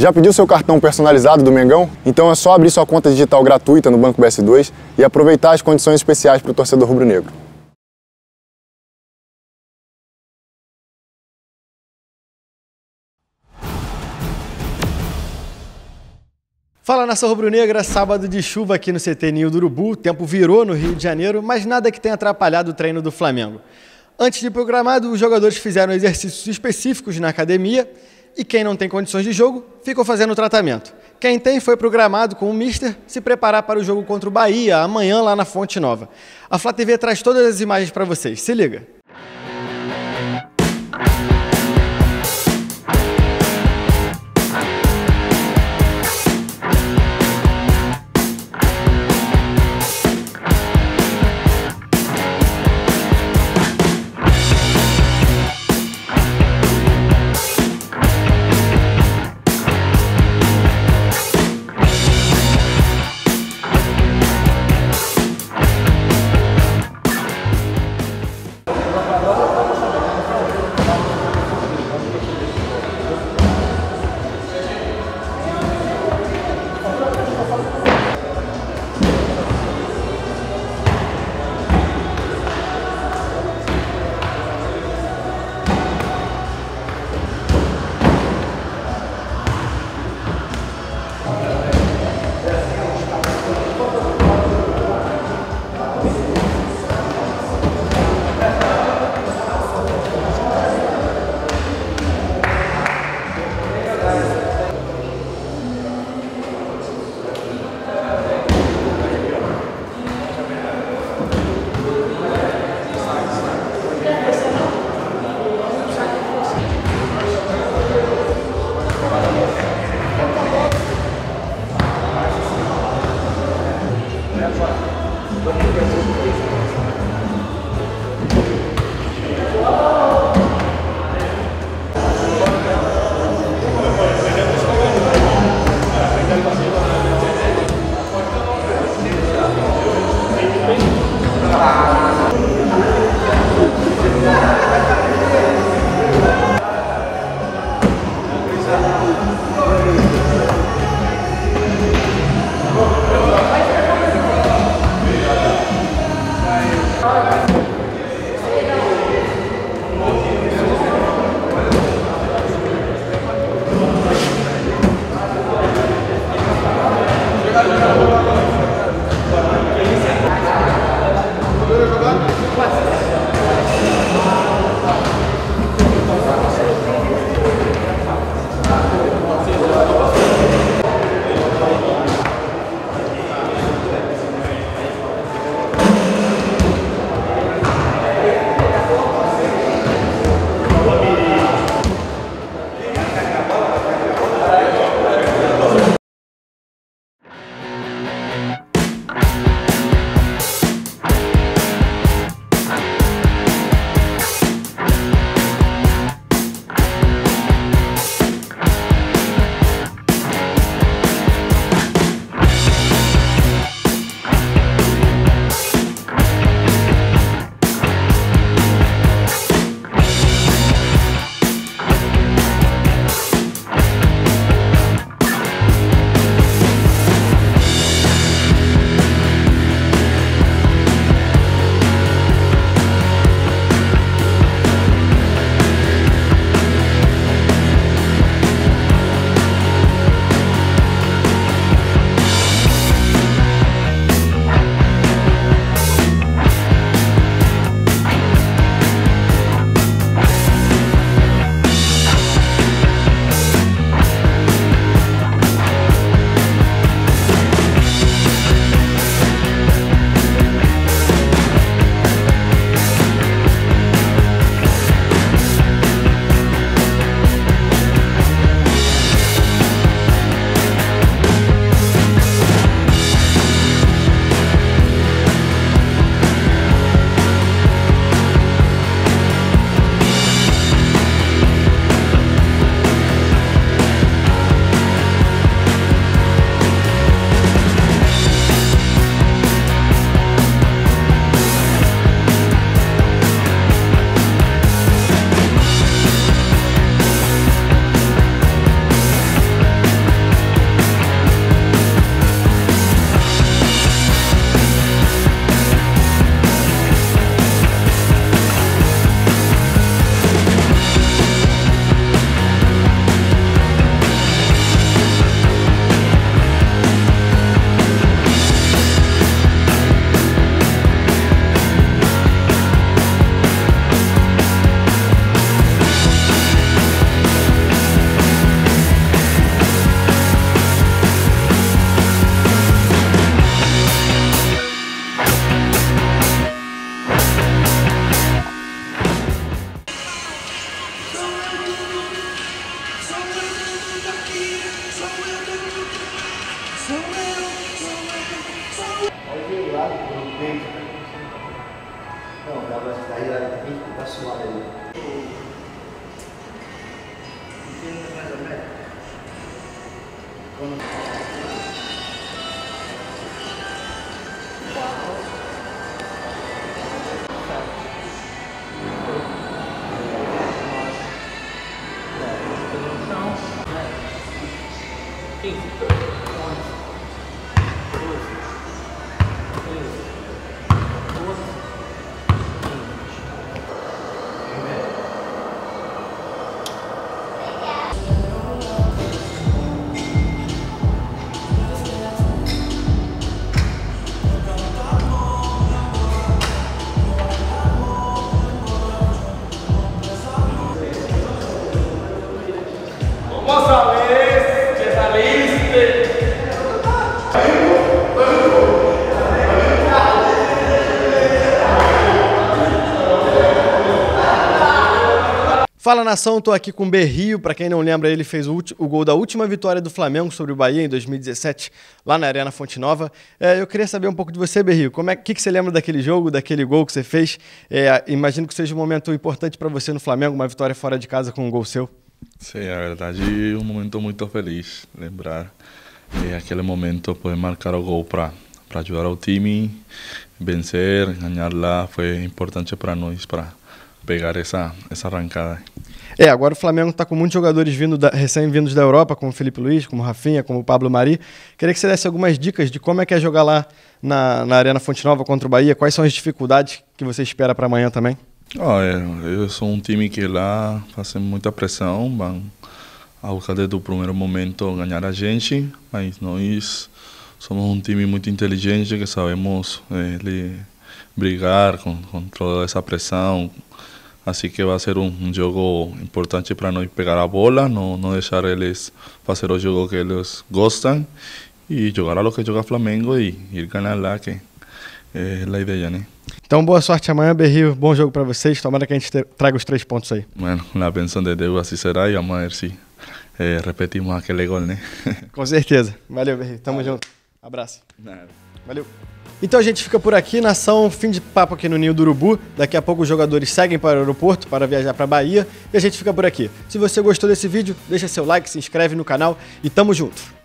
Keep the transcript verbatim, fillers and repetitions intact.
Já pediu seu cartão personalizado do Mengão? Então é só abrir sua conta digital gratuita no Banco B S dois e aproveitar as condições especiais para o torcedor rubro-negro. Fala, nação rubro-negra, sábado de chuva aqui no C T Ninho do Urubu, o tempo virou no Rio de Janeiro, mas nada que tenha atrapalhado o treino do Flamengo. Antes de programado, os jogadores fizeram exercícios específicos na academia e quem não tem condições de jogo ficou fazendo o tratamento. Quem tem foi programado com o Mister se preparar para o jogo contra o Bahia amanhã lá na Fonte Nova. A Flá T V traz todas as imagens para vocês, se liga! Não, dá pra sair lá dentro e tá suado ali. Fala nação, tô aqui com o Berrio, pra quem não lembra, ele fez o, o gol da última vitória do Flamengo sobre o Bahia em dois mil e dezessete, lá na Arena Fonte Nova. É, eu queria saber um pouco de você, Berrio, como é que, que você lembra daquele jogo, daquele gol que você fez? É, imagino que seja um momento importante para você no Flamengo, uma vitória fora de casa com um gol seu. Sim, é verdade, um momento muito feliz, lembrar é, aquele momento, poder marcar o gol para para ajudar o time, vencer, ganhar lá, foi importante para nós, para pegar essa, essa arrancada. É, agora o Flamengo está com muitos jogadores vindo da, recém-vindos da Europa, como o Felipe Luiz, como o Rafinha, como o Pablo Mari. Queria que você desse algumas dicas de como é que é jogar lá na, na Arena Fonte Nova contra o Bahia, quais são as dificuldades que você espera para amanhã também? Oh, é, eu sou um time que lá faz muita pressão, vão a buscar desde o primeiro momento ganhar a gente, mas nós somos um time muito inteligente que sabemos é, ele, brigar com, com toda essa pressão. Assim que vai ser um, um jogo importante para nós pegar a bola, não, não deixar eles fazer o jogo que eles gostam e jogar a lo que joga Flamengo e ir ganhar lá, que é a ideia, né? Então, boa sorte amanhã, Berrio. Bom jogo para vocês. Tomara que a gente traga os três pontos aí. Bueno, na bênção de Deus assim será e vamos ver se é, repetimos aquele gol, né? Com certeza. Valeu, Berrio. Tamo Valeu. junto. Abraço. Nada. Valeu. Então a gente fica por aqui, nação, fim de papo aqui no Ninho do Urubu. Daqui a pouco os jogadores seguem para o aeroporto para viajar para a Bahia e a gente fica por aqui. Se você gostou desse vídeo, deixa seu like, se inscreve no canal e tamo junto.